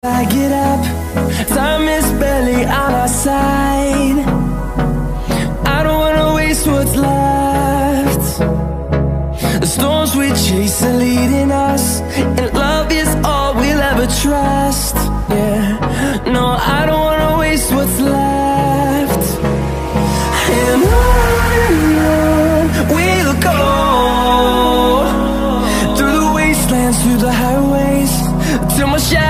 I get up, time is barely on our side. I don't wanna waste what's left. The storms we chase are leading us, and love is all we'll ever trust. Yeah, no, I don't wanna waste what's left. And on we'll go, through the wastelands, through the highways, till my shadow